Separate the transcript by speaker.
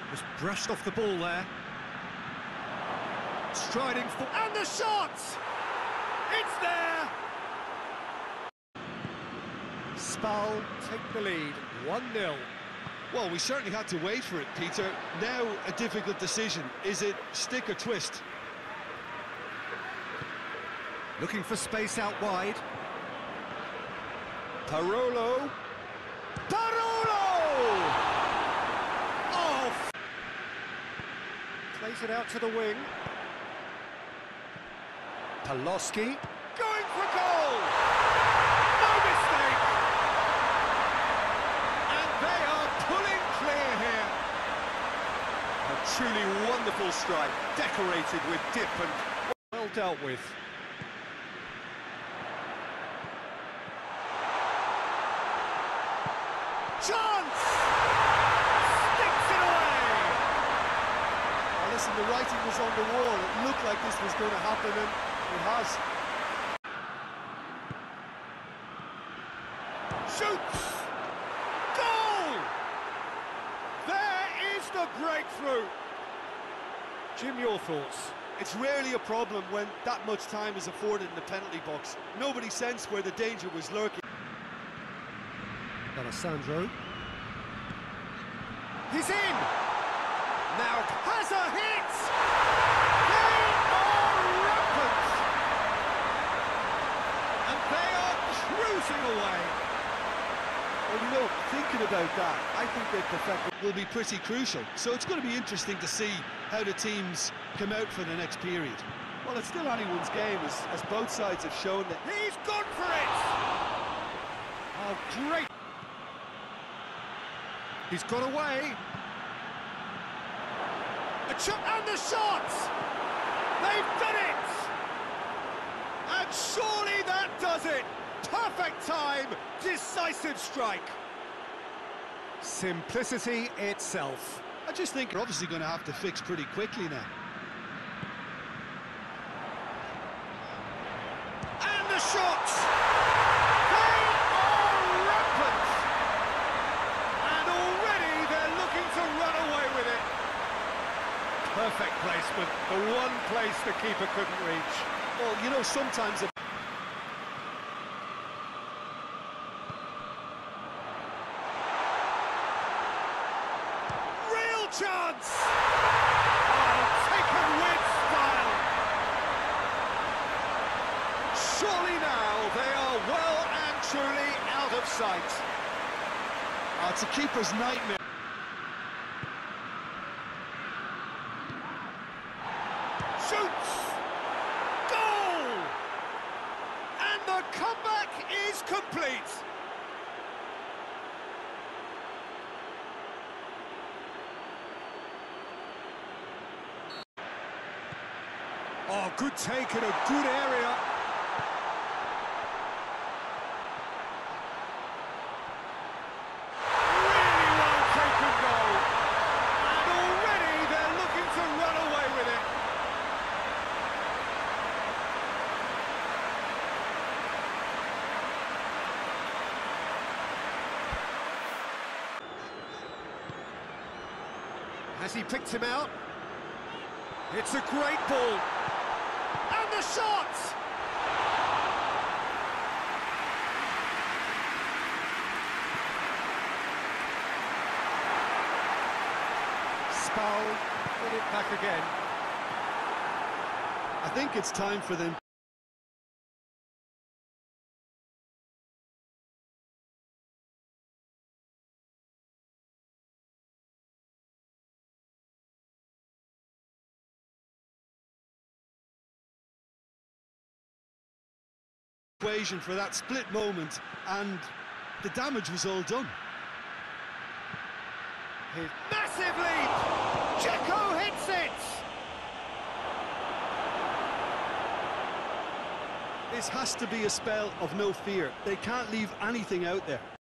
Speaker 1: Just brushed off the ball there. Striding for... And the shot! It's there! Spal take the lead, 1-0.
Speaker 2: Well, we certainly had to wait for it, Peter. Now a difficult decision. Is it stick or twist?
Speaker 1: Looking for space out wide.
Speaker 2: Parolo.
Speaker 1: Parolo! Oh! Plays it out to the wing. Paloski. Going for goal! No mistake! And they are pulling clear here.
Speaker 2: A truly wonderful strike, decorated with dip and...
Speaker 1: Well dealt with. Chance! Sticks it away!
Speaker 2: Well, listen, the writing was on the wall. It looked like this was going to happen, and it has.
Speaker 1: Shoots! Goal! There is the breakthrough. Jim, your thoughts?
Speaker 2: It's rarely a problem when that much time is afforded in the penalty box. Nobody sensed where the danger was lurking.
Speaker 1: Alessandro. He's in! Now has a hit! They are rampant! And they are cruising away.
Speaker 2: Well, you know, thinking about that, I think their perfection will be pretty crucial. So it's going to be interesting to see how the teams come out for the next period. Well, it's still anyone's game, as both sides have shown that...
Speaker 1: He's gone for it! Oh, great! He's got away. And the shot! They've done it! And surely that does it! Perfect time, decisive strike. Simplicity itself.
Speaker 2: I just think they're obviously going to have to fix pretty quickly now.
Speaker 1: And the shot! They are rampant! And already they're looking to run away with it. Perfect placement, the one place the keeper couldn't reach.
Speaker 2: Well, you know, sometimes...
Speaker 1: Real chance! Oh, taken with style. Surely now they are well and truly out of sight.
Speaker 2: Oh, it's a keeper's nightmare.
Speaker 1: Shoots! Goal! And the comeback is complete. Oh, good take in a good area. Really well taken goal. And already they're looking to run away with it. Has he picked him out? It's a great ball. And the shot! Spal, get it back again.
Speaker 2: I think it's time for them. Equation for that split moment, and the damage was all done.
Speaker 1: His massive lead! Dzeko hits it!
Speaker 2: This has to be a spell of no fear. They can't leave anything out there.